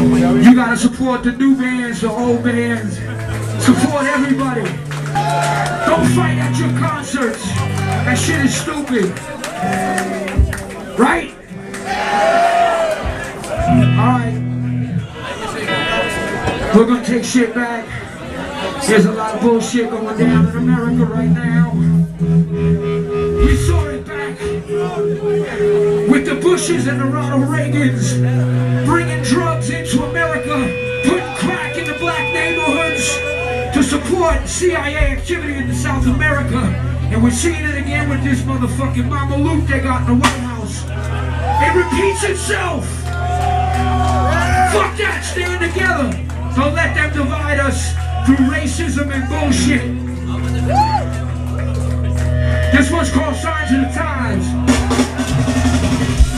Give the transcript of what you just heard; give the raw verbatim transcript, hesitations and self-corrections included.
You gotta support the new bands, the old bands. Support everybody. Don't fight at your concerts. That shit is stupid. Right? Alright. We're gonna take shit back. There's a lot of bullshit going down in America right now. We saw it back with the Bushes and the Ronald Reagans bringing drugs into America, putting crack in the black neighborhoods to support C I A activity in South America. And we're seeing it again with this motherfucking Mama Luke they got in the White House. It repeats itself. Fuck that, stand together. Don't let them divide us through racism and bullshit. This one's called Signs of the Times.